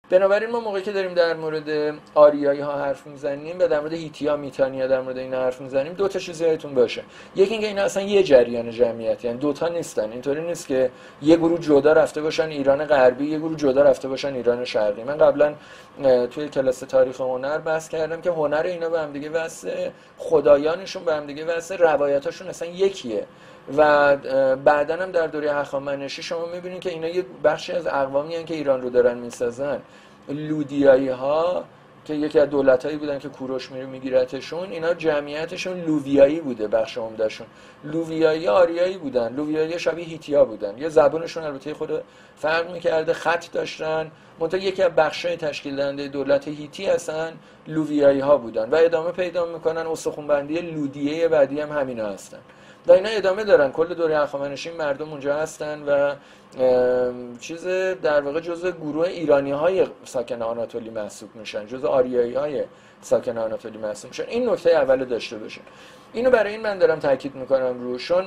بنابراین ما موقعی که داریم در مورد آریایی ها حرف میزنیم و در مورد هیتیا میتانیا در مورد این حرف میزنیم، دو تا چیز یادتون باشه. یکی اینکه اینا اصلا یه جریان جمعیتی، یعنی دو تا نیستن. اینطوری نیست که یه گروه جدا رفته باشن ایران غربی، یه گروه جدا رفته باشن ایران شرقی. من قبلا توی کلاس تاریخ هنر بحث کردم که هنر اینا به هم دیگه واسه، خدایانشون به هم دیگه واسه، روایتاشون اصلا یکیه. و بعداً هم در دوره هخامنشی شما می‌بینید که اینا یه بخشی از اقوامی هستن که ایران رو دارن میسازن. لودیایی ها که یکی از دولتایی بودن که کوروش میگیرتشون، اینا جمعیتشون لوویایی بوده، بخش عمدهشون. لوویایی آریایی بودن، لوویایی شبیه هیتیا بودن. یه زبانشون البته خود فرق می‌کرده، خط داشتن، منتها یکی از بخشای تشکیل دهنده دولت هیتی هستن لوویایی ها بودن و ادامه پیدا میکنن. استخوان‌بندی لودیه بعدی هم همینا هستن و اینا ادامه دارن. کل دوره هخامنشی مردم اونجا هستن و چیز در واقع جزء گروه ایرانی‌های ساکن آناتولی محسوب میشن، جزء آریایی‌های ساکن آناتولی محسوب میشن. این نکته اول داشته باشین. اینو برای این من دارم تاکید میکنم روشون.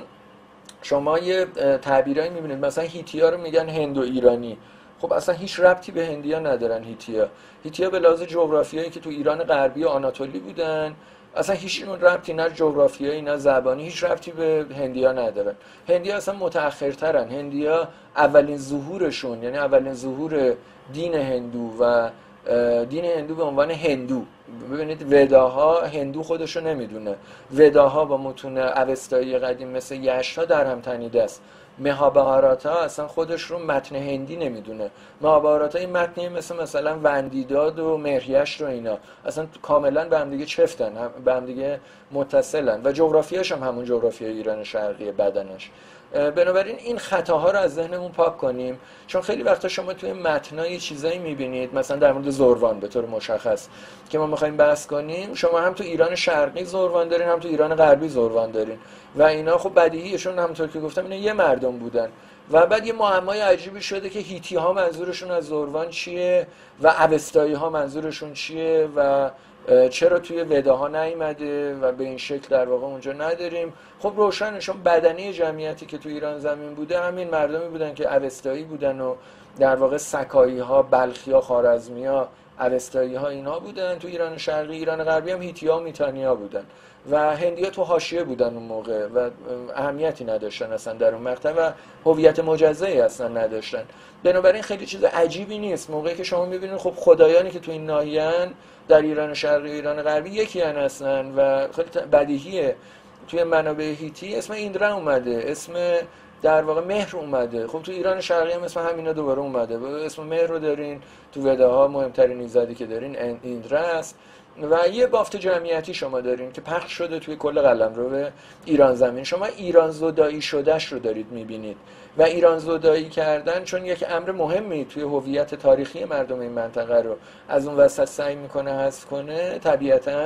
شما یه تعبیرایی میبینید مثلا هیتیا رو میگن هندو ایرانی. خب اصلا هیچ ربطی به هندیا ندارن. هیتیا به لحاظ جغرافیایی که تو ایران غربی و آناتولی بودن، اصلا هیچ ربطی، نه جغرافیایی نه زبانی، هیچ ربطی به هندیا ندارن. هندیا اصلا متأخرترن. هندیا اولین ظهورشون، یعنی اولین ظهور دین هندو و دین هندو به عنوان هندو، ببینید وداها هندو خودشو نمیدونه. وداها با متون اوستایی قدیم مثل یشتا در هم تنیده است. مهابهاراتا اصلا خودش رو متن هندی نمیدونه. مهابهاراتا این متنی مثلا وندیداد و مهریشت و اینا اصلا کاملا به هم دیگه چفتن، به هم دیگه متصلن و جغرافیاش هم همون جغرافیای ایران شرقی بدنش. بنابراین این خطاها رو از ذهنمون پاک کنیم، چون خیلی وقتا شما توی متنای چیزایی میبینید، مثلا در مورد زروان به طور مشخص که ما میخوایم بحث کنیم، شما هم تو ایران شرقی زروان دارین هم تو ایران غربی زروان دارین و اینا خب بدیهیشون همونطور که گفتم اینا یه مردم بودن و بعد یه معمای عجیبی شده که هیتی ها منظورشون از زروان چیه و اوستایی ها منظورشون چیه و چرا توی وداها نیامده و به این شکل در واقع اونجا نداریم. خب روشنه، چون بدنه جمعیتی که تو ایران زمین بوده همین مردمی بودن که اوستایی بودن و در واقع سکایی ها، بلخی ها، خوارزمی ها، اوستایی ها اینا بودن. تو ایران شرقی، ایران غربی هم هیتیا و میتانیا بودن و هندیا تو حاشیه بودن اون موقع و اهمیتی نداشتن اصلا در اون مقطع و هویت مجزایی اصلا نداشتن. بنابراین خیلی چیز عجیبی نیست موقعی که شما میبینید خب خدایانی که تو این ناحیه‌ان در ایران شرقی و ایران غربی یکی هستن و خیلی بدیهیه. توی منابع هیتی اسم ایندرا اومده، اسم در واقع مهر اومده. خب تو ایران شرقی هم اسم همینا دوباره اومده، اسم مهر رو دارین. تو وداها مهمترین ایزدی که دارین ایندرا است و یه بافت جمعیتی شما دارین که پخش شده توی کل قلمرو ایران زمین. شما ایران زدایی شدهش رو دارید میبینید و ایران زدایی کردن چون یک امر مهمی توی هویت تاریخی مردم این منطقه رو از اون وسط سعی میکنه حذف کنه، طبیعتاً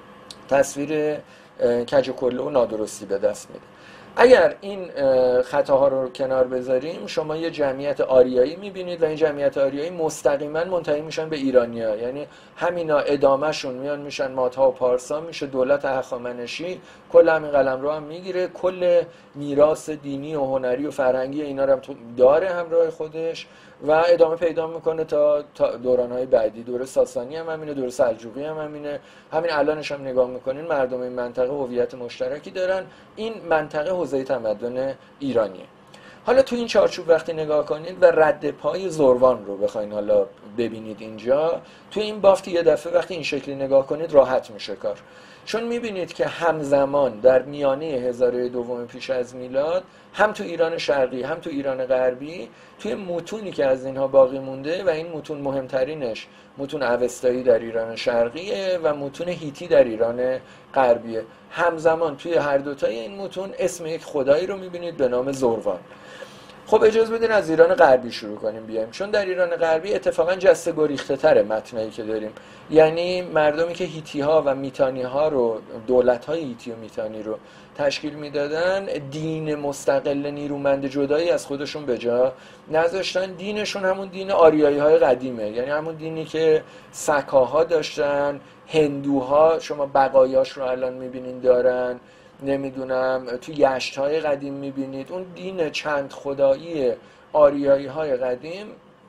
تصویر کج و کله و نادرستی به دست میده. اگر این خطاها رو کنار بذاریم، شما یه جمعیت آریایی میبینید و این جمعیت آریایی مستقیما منتهی میشن به ایرانیا، یعنی همینا ادامه شون میان میشن مادها و پارسا، میشه دولت هخامنشی. کل همین قلمرو هم میگیره، کل میراث دینی و هنری و فرهنگی اینا رو هم داره همراه خودش و ادامه پیدا میکنه تا دورانهای بعدی. دوره ساسانی هم همینه، دوره سلجوقی هم همینه، همین الانش هم نگاه میکنین مردم این منطقه هویت مشترکی دارن. این منطقه حوزه تمدن ایرانیه. حالا تو این چارچوب وقتی نگاه کنید و رد پای زروان رو بخواین حالا ببینید اینجا تو این بافت، یه دفعه وقتی این شکلی نگاه کنید راحت میشه کار، چون میبینید که همزمان در میانه هزاره دوم پیش از میلاد هم تو ایران شرقی هم تو ایران غربی توی متونی که از اینها باقی مونده و این متون مهمترینش متون اوستایی در ایران شرقیه و متون هیتی در ایران غربیه، همزمان توی هر دوتای این متون اسم یک خدایی رو میبینید به نام زروان. خب اجازه بدین از ایران غربی شروع کنیم بیایم، چون در ایران غربی اتفاقا جسته گریخته تره متنایی که داریم. یعنی مردمی که هیتی ها و میتانی ها رو، دولت های هیتی و میتانی رو تشکیل میدادن، دین مستقل نیرومند جدایی از خودشون به جا نذاشتن. دینشون همون دین آریایی های قدیمه، یعنی همون دینی که سکاها داشتن، هندوها شما بقایاش رو الان میبینین دارن، نمیدونم تو یشت‌های قدیم میبینید اون دین چند خدایی آریایی های قدیم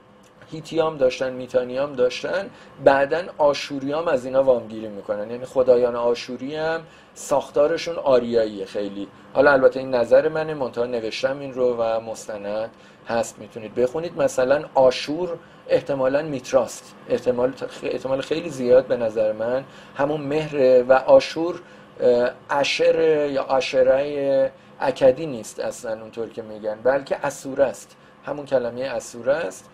هیتیام داشتن، میتانیام داشتن، بعدن آشوریام از اینا وامگیری میکنن. یعنی خدایان آشوری هم ساختارشون آریاییه خیلی. حالا البته این نظر منه، منتها نوشتم این رو و مستند هست، میتونید بخونید. مثلا آشور احتمالاً میتراست، احتمال خیلی زیاد به نظر من همون مهر. و آشور اشر یا اشره اکدی نیست اصلا اونطور که میگن، بلکه اسوره است، همون کلمه اسوره است.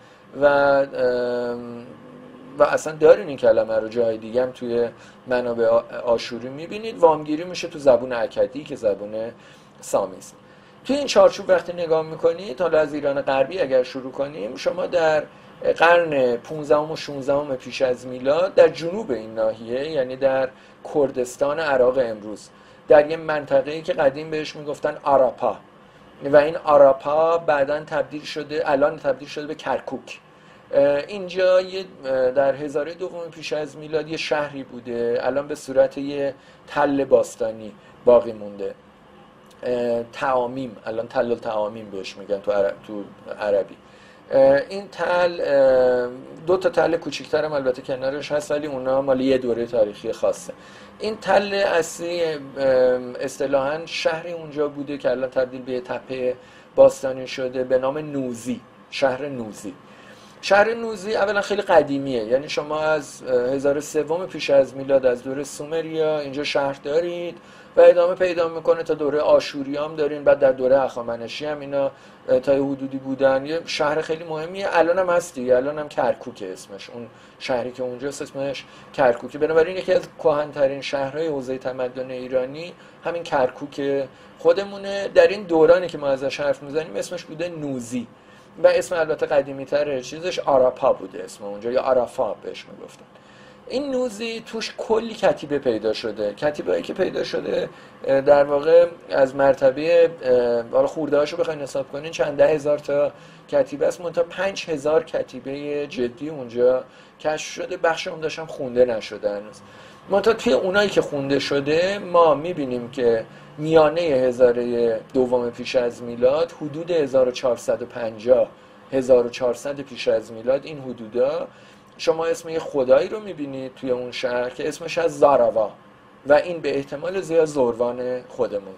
و اصلا دارین این کلمه رو جای دیگه هم توی منابع آشوری میبینید. وامگیری میشه تو زبون اکدی که زبون سامی است. توی این چارچوب وقتی نگاه میکنید، حالا از ایران غربی اگر شروع کنیم، شما در قرن 15 و 16 پیش از میلاد در جنوب این ناحیه، یعنی در کردستان عراق امروز، در یه منطقه‌ای که قدیم بهش میگفتن آراپا، و این آراپا بعداً الان تبدیل شده به کرکوک. اینجا در هزاره دوم پیش از میلاد یه شهری بوده، الان به صورت یه تل باستانی باقی مونده. تعامیم، الان تل التعامیم بهش میگن تو عربی. این تل دو تا تل کوچیک‌تر هم البته کنارش هست، ولی اونا مال یه دوره تاریخی خاصه. این تل اصلی اصطلاحاً شهری اونجا بوده که الان تبدیل به تپه باستانی شده به نام نوزی، شهر نوزی. شهر نوزی اولا خیلی قدیمیه، یعنی شما از 1003 پیش از میلاد از دوره سومریا اینجا شهر دارید و ادامه پیدا میکنه تا دوره آشوریام دارین، بعد در دوره هخامنشی هم اینا تا حدودی بودن. یه شهر خیلی مهمیه، الان هم هستی، الان هم کرکوک اسمش، اون شهری که اونجاست اسمش کرکوکه. بنابراین یکی از کهن‌ترین شهرهای حوزه تمدن ایرانی همین کرکوک خودمونه. در این دورانی که ما ازش حرف میزنیم اسمش بوده نوزی، و اسم البته قدیمی تره چیزش آراپا بوده اسم اونجا، یا آرافا بهش میگفتن. این نوزی توش کلی کتیبه پیدا شده. کتیبه‌ای که پیدا شده در واقع از مرتبه، حالا خورده‌هاشو بخواید حساب کنین چند ده هزار تا کتیبه است، منتها 5000 کتیبه جدی اونجا کشف شده. بخش اون داشتم خونده نشده هنوز. منتها توی اونایی که خونده شده ما میبینیم که میانه هزاره دوم پیش از میلاد، حدود 1450 1400 پیش از میلاد، این حدودا شما اسم یه خدایی رو میبینید توی اون شهر که اسمش از زاراوا، و این به احتمال زیاد زروان خودمونه.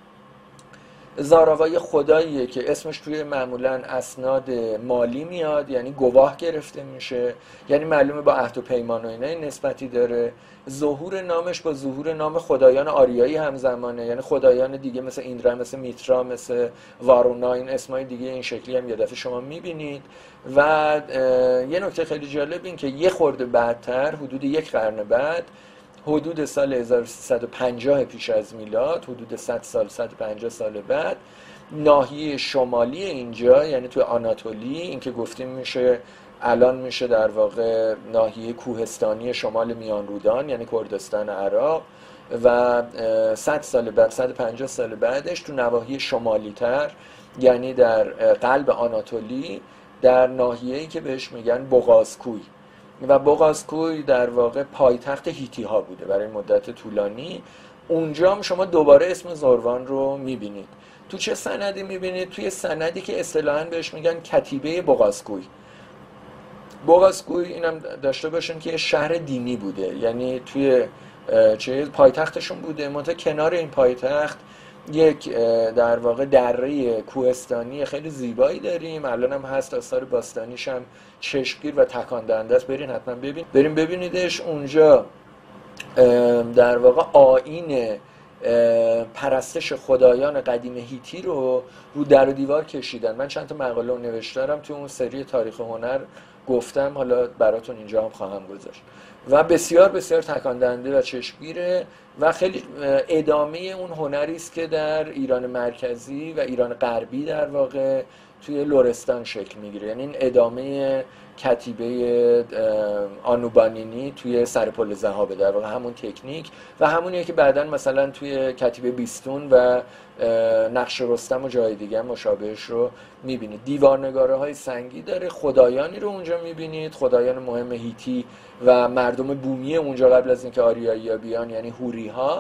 زاراوا یه خداییه که اسمش توی معمولاً اسناد مالی میاد، یعنی گواه گرفته میشه، یعنی معلومه با عهد و پیمان و اینا نسبتی داره. ظهور نامش با ظهور نام خدایان آریایی همزمانه، یعنی خدایان دیگه مثل ایندرا، مثل میترا، مثل وارونا، این اسمای دیگه این شکلی هم یه دفعه شما میبینید. و یه نکته خیلی جالب این که یه خورده بعدتر، حدود یک قرن بعد، حدود سال 1350 پیش از میلاد، حدود 100 سال 150 سال بعد، ناحیه شمالی اینجا، یعنی توی آناتولی، این که گفتیم میشه الان میشه در واقع ناحیه کوهستانی شمال میان رودان، یعنی کردستان عراق، و 100 سال بعد 150 سال بعدش تو نواحی شمالی تر، یعنی در قلب آناتولی، در ناحیه‌ای که بهش میگن بوغازکوی. و بوغازکوی در واقع پایتخت هیتی ها بوده برای مدت طولانی. اونجا هم شما دوباره اسم زروان رو میبینید. تو چه سندی میبینید؟ توی سندی که اصطلاحاً بهش میگن کتیبه بوغازکوی. بوغازکوی اینم داشته باشن که شهر دینی بوده، یعنی توی پایتختشون بوده. منتها کنار این پایتخت یک در واقع دره کوهستانی خیلی زیبایی داریم، الان هم هست، آثار باستانیش هم چشمگیر و تکان دهنده است. برین حتما بریم ببینیدش. اونجا در واقع آیین پرستش خدایان قدیم هیتی رو در و دیوار کشیدن. من چند تا مقاله رو نوشتم تو اون سری تاریخ هنر، گفتم حالا براتون اینجا هم خواهم گذاشت، و بسیار بسیار تکان دهنده و چشمگیره و خیلی ادامه اون هنری است که در ایران مرکزی و ایران غربی در واقع توی لرستان شکل میگیره. یعنی این ادامه کتیبه آنوبانینی توی سرپل ذهابه، در واقع همون تکنیک و همونیه که بعداً مثلا توی کتیبه بیستون و نقش رستم و جای دیگه مشابهش رو میبینید. دیوارنگاره های سنگی داره، خدایانی رو اونجا میبینید، خدایان مهم هیتی و مردم بومی اونجا قبل از اینکه آریایی‌ها بیان، یعنی هوری ها.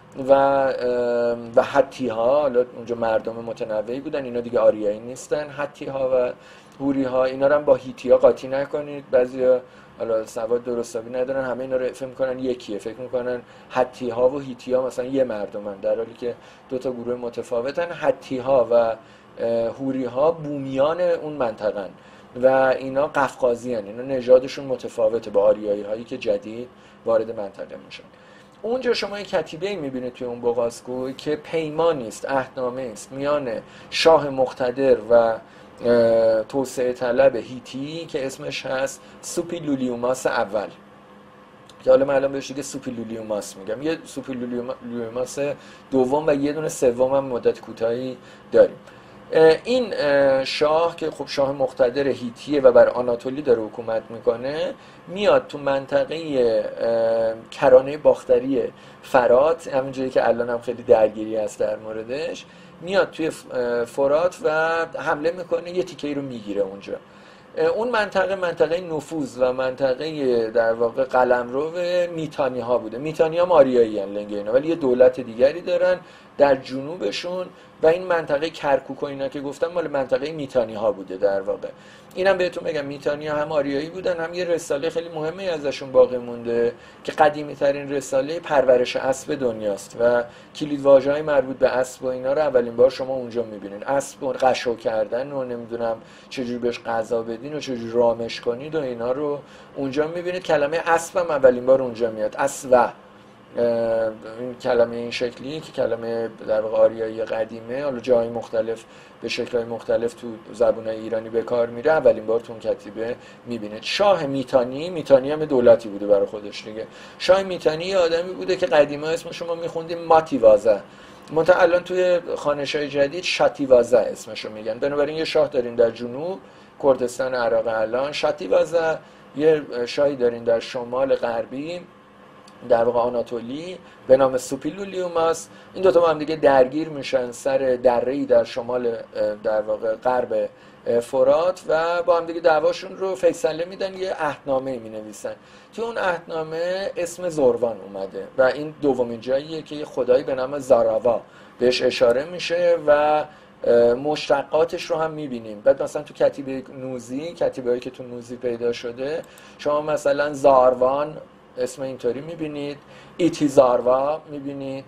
و حتی ها، حالا اونجا مردم متنوعی بودن، اینا دیگه آریایی نیستن. حتی ها و هوری ها، اینا رو هم با هیتی ها قاطی نکنید. بعضیا حالا سواد درستابی ندارن، همه اینا رو فکر میکنن یکیه، فکر میکنن حتی ها و هیتی ها مثلا یه مردمن، در حالی که دو تا گروه متفاوتن. حتی ها و هوری ها بومیان اون منطقه‌ن و اینا قفقازی هن. اینا نژادشون متفاوته با آریایی هایی که جدید وارد منطقه میشن. اونجا شما یک کتیبه میبینید توی اون بوغازگوی که پیمانی است، عهدنامه است میان شاه مقتدر و توسعه طلب هیتی که اسمش هست سوپیلولیوماس اول، که حالا من الان بهش دیگه سوپیلولیوماس میگم. یه سوپیلولیوماس دوم و یه دونه سوم هم مدت کوتاهی داریم. این شاه که خب شاه مقتدر هیتیه و بر آناتولی داره حکومت میکنه، میاد تو منطقه کرانه باختری فرات، همین جایی که الان هم خیلی درگیری هست در موردش، میاد توی فرات و حمله میکنه، یه تیکه‌ای رو میگیره اونجا. اون منطقه نفوذ و منطقه در واقع قلمرو میتانی ها بوده. میتانی ها آریایی ان لنگ اینا، ولی یه دولت دیگری دارن در جنوبشون و این منطقه کرکوک و اینا که گفتم مال منطقه میتانی ها بوده در واقع. اینم بهتون بگم میتانی ها هم آریایی بودن، هم یه رساله خیلی مهمی ازشون باقی مونده که قدیمی ترین رساله پرورش اسب دنیاست و کلیدواژه‌های مربوط به اسب و اینا رو اولین بار شما اونجا می‌بینید. اسب و قشو کردن و نمیدونم چجوری بهش غذا بدین و چجوری رامش کنید و اینا رو اونجا می‌بینید. کلمه اسب هم اولین بار اونجا میاد. اسوه، این کلمه این شکلی که کلمه در واقع آریایی قدیمه، حالا جای مختلف به شکل‌های مختلف تو زبان‌های ایرانی به کار میره، اولین بار تو اون کتیبه می‌بینید. شاه میتانی هم دولتی بوده برای خودش دیگه. شاه میتانی یه آدمی بوده که قدیما اسمش ما می‌خوندیم ماتیوازه، منتها الان توی خوانش‌های جدید شاتیوازه اسمشو میگن. بنابراین یه شاه دارین در جنوب کردستان عراق الان، شاتیوازه. یه شاهی دارین در شمال غربی در واقع آناتولی به نام سوپیلولیوماس. این دوتا با هم دیگه درگیر میشن سر دره‌ای در شمال در واقع غرب فرات و با هم دیگه دعواشون رو فیصله میدن، یه عهدنامه مینویسن. توی اون عهدنامه اسم زوروان اومده و این دومین جاییه که یه خدایی به نام زاراوا بهش اشاره میشه و مشتقاتش رو هم میبینیم. بعد مثلا تو کتیبه نوزی، کتیبه‌ای که تو نوزی پیدا شده، شما مثلا زاروان اسم اینطوری میبینید، ایتی زاروا میبینید،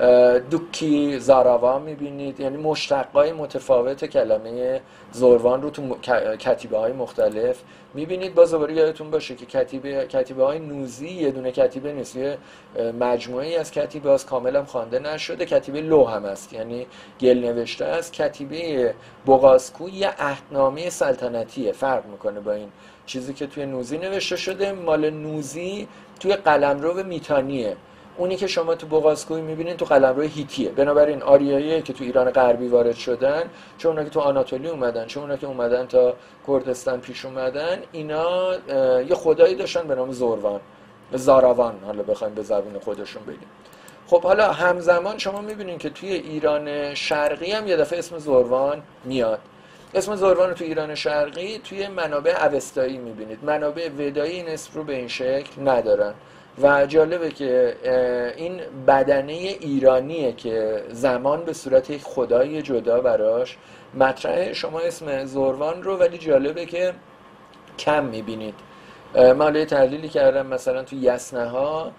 دوکی زاراوا میبینید، یعنی مشتقای متفاوت کلمه زوروان رو تو کتیبه های مختلف میبینید. باز دوباره یادتون باشه که کتیبه های نوزی یه دونه کتیبه نیست، یه مجموعه‌ای از کتیبه هاست، کاملا خوانده نشده. کتیبه لو هم است، یعنی گل نوشته است. کتیبه بوغازکو یه عهدنامه سلطنتیه، فرق میکنه با این چیزی که توی نوزی نوشته شده. مال نوزی توی قلمرو میتانیه، اونی که شما تو بوغازکوی میبینین تو قلمرو هیتیه. بنابراین آریایی که تو ایران غربی وارد شدن، چه اونا که تو آناتولی اومدن، چه اونا که اومدن تا کردستان پیش اومدن، اینا یه خدایی داشتن به نام زوروان، زاراوان، حالا بخوایم به زبون خودشون بگیم. خب حالا همزمان شما میبینین که توی ایران شرقی هم یه دفعه اسم زوروان میاد. اسم زوروان رو توی ایران شرقی توی منابع اوستایی میبینید. منابع ودایی این اسم رو به این شکل ندارن و جالبه که این بدنه ایرانیه که زمان به صورت یک خدای جدا براش مطرحه. شما اسم زوروان رو ولی جالبه که کم میبینید. من حالا تحلیلی کردم مثلا توی یسنه‌ها،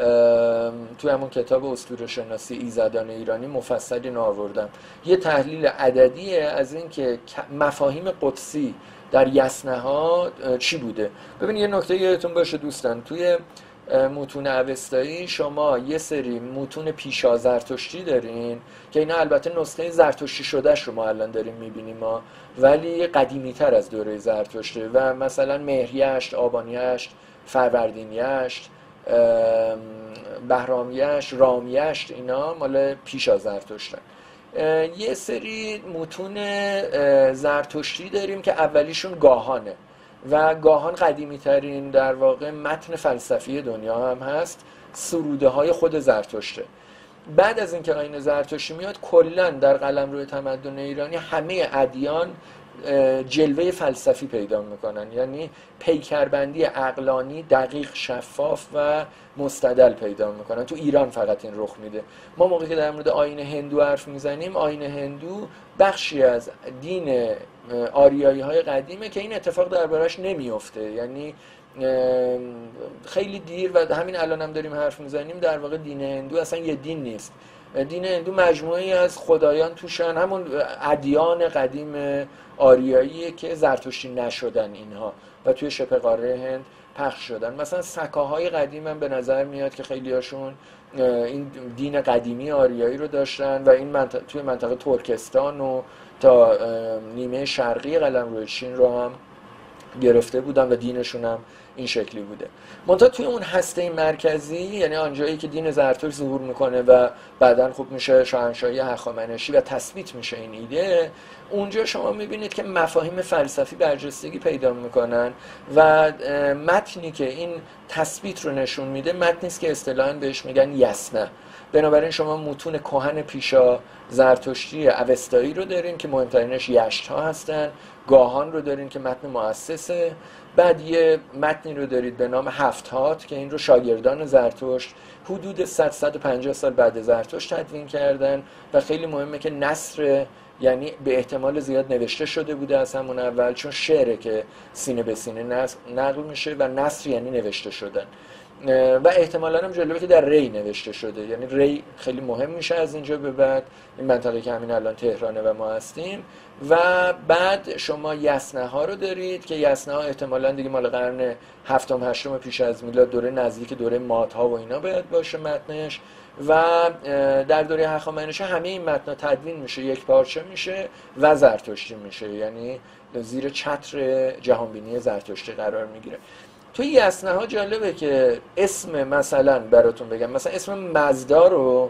توی همون کتاب اسطوره شناسی ایزدان ایرانی مفصلی آوردم، یه تحلیل عددیه از این که مفاهیم قدسی در یسنه‌ها چی بوده. ببین یه نکته یادتون باشه دوستان، توی متون اوستایی شما یه سری متون پیشا زرتشتی دارین که اینا البته نسخه زرتشتی شدهش رو ما الان داریم میبینیم ما، ولی قدیمی تر از دوره زرتشته و مثلا مهریشت، آبانیشت، فروردینیشت، بهرامیشت، رامیشت، اینا مال پیشا زرتشتن. یه سری متون زرتشتی داریم که اولیشون گاهانه و گاهان قدیمی ترین در واقع متن فلسفی دنیا هم هست، سروده های خود زرتشته. بعد از اینکه آیین زرتشتی میاد، کلا در قلمرو تمدن ایرانی همه ادیان جلوه فلسفی پیدا میکنن، یعنی پیکربندی عقلانی دقیق، شفاف و مستدل پیدا میکنن. تو ایران فقط این رخ میده. ما موقعی که در مورد آیین هندو حرف میزنیم، آیین هندو بخشی از دین آریایی های قدیمه که این اتفاق دربارش نمیفته، یعنی خیلی دیر و همین الان هم داریم حرف میزنیم در واقع دین هندو اصلا یه دین نیست. دین هندو مجموعه‌ای از خدایان توشن، همون ادیان قدیم آریاییه که زرتشتی نشدن اینها و توی شبه قاره هند پخش شدن. مثلا سکاهای قدیم هم به نظر میاد که خیلی هاشون این دین قدیمی آریایی رو داشتن و این توی منطقه ترکستان و تا نیمه شرقی قلمرو چین رو هم گرفته بودن و دینشون هم این شکلی بوده. منتها توی اون هسته مرکزی، یعنی آنجایی که دین زرتشت ظهور میکنه و بعداً خوب میشه شاهنشاهی هخامنشی و تثبیت میشه این ایده، اونجا شما میبینید که مفاهیم فلسفی برجستگی پیدا میکنن و متنی که این تثبیت رو نشون میده متنی است که اصطلاحاً بهش میگن یسنه. بنابراین شما متون کهن پیشا زرتشتی اوستایی رو دارین که مهمترینش یشت‌ها هستن، گاهان رو دارین که متن مؤسسه، بعد یه متنی رو دارید به نام هفت‌هات که این رو شاگردان زرتشت حدود 100-150 سال بعد زرتشت تدوین کردن و خیلی مهمه که نثر، یعنی به احتمال زیاد نوشته شده بوده از همون اول، چون شعره که سینه به سینه نقل میشه و نثر یعنی نوشته شدن و احتمالاً هم جالبه که در ری نوشته شده، یعنی ری خیلی مهم میشه از اینجا به بعد، این منطقه که همین الان تهرانه و ما هستیم. و بعد شما یسنه ها رو دارید که یسنه ها احتمالاً دیگه مال قرن هفتم هشتم پیش از میلاد، دوره نزدیک دوره مادها و اینا باید باشه متنش. و در دوره هخامنشی همه این متن تدوین میشه، یک پارچه میشه و زرتشتی میشه، یعنی زیر چتر جهانبینی زرتشتی قرار میگیره. توی یسنه ها جالبه که اسم، مثلا براتون بگم، مثلا اسم مزدا رو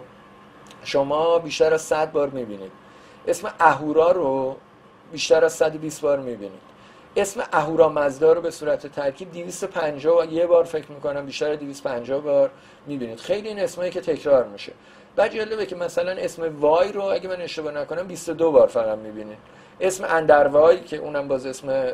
شما بیشتر از 100 بار میبینید، اسم اهورا رو بیشتر از 120 بار میبینید، اسم اهورامزدا رو به صورت ترکیب 251 بار فکر میکنم، بیشتر از 250 بار میبینید. خیلی این اسمایی که تکرار میشه. بعد جالبه که مثلا اسم وای رو اگه من اشتباه نکنم 22 بار فقط میبینید. اسم اندروای که اونم باز اسم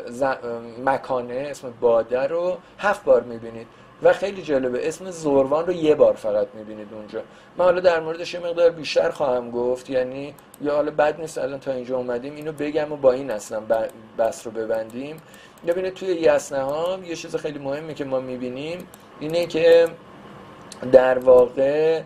مکانه، اسم باده رو 7 بار میبینید. و خیلی جالبه اسم زوروان رو 1 بار فقط میبینید اونجا. من حالا در موردش یه مقدار بیشتر خواهم گفت، یعنی یا حالا بد نیست الان تا اینجا اومدیم اینو بگم و با این اصلا بحث رو ببندیم. ببینید توی یسنه ها یه چیز خیلی مهمی که ما میبینیم اینه که در واقع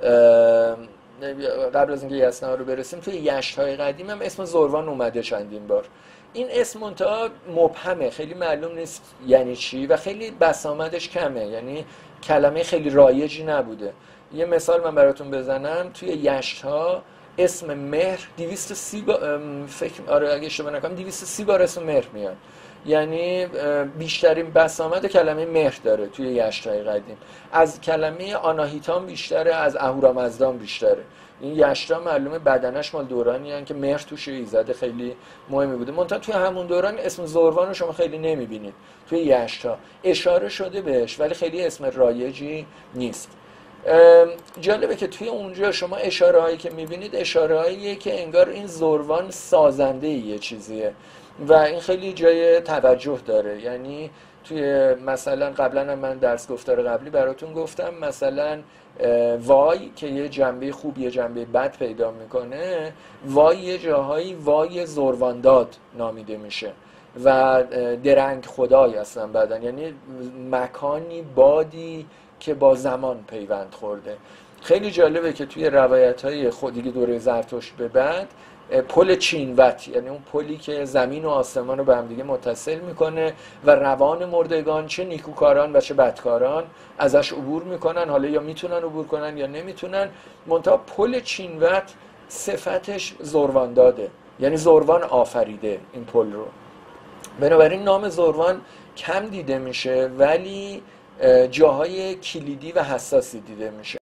قبل از اینکه یسنه ها رو برسیم، توی یشت های قدیم هم اسم زوروان اومده چندین بار. این اسم منتها مبهمه، خیلی معلوم نیست یعنی چی و خیلی بسامدش کمه، یعنی کلمه خیلی رایجی نبوده. یه مثال من براتون بزنم، توی یشت ها اسم مهر 230 بار، آره اگه اشتباه نکنم 230 بار اسم مهر میاد، یعنی بیشترین بسامد کلمه مهر داره توی یشت‌های قدیم. از کلمه آناهیتان بیشتره، از اهورامزدان بیشتره. این یشتا معلومه بدنش مال دورانی هن که مهر توش ایزد خیلی مهمی بوده. منتها توی همون دوران اسم زوروان رو شما خیلی نمیبینید توی یشتا، اشاره شده بهش ولی خیلی اسم رایجی نیست. جالبه که توی اونجا شما اشاره هایی که میبینید اشاره هاییه که انگار این زوروان سازنده یه چیزیه و این خیلی جای توجه داره. یعنی توی مثلا قبلا هم من درس گفتار قبلی براتون گفتم، مثلا وای که یه جنبه خوب یه جنبه بد پیدا میکنه، وای یه جاهایی وای زوروانداد نامیده میشه و درنگ خدای اصلا بدن، یعنی مکانی بادی که با زمان پیوند خورده. خیلی جالبه که توی روایت‌های خودی دوره زرتشت به بعد پل چینوت، یعنی اون پلی که زمین و آسمان رو به هم دیگه متصل میکنه و روان مردگان چه نیکوکاران و چه بدکاران ازش عبور میکنن، حالا یا میتونن عبور کنن یا نمیتونن. منتها پل چینوت صفتش زوروان داده، یعنی زوروان آفریده این پل رو. بنابراین نام زوروان کم دیده میشه ولی جاهای کلیدی و حساسی دیده میشه.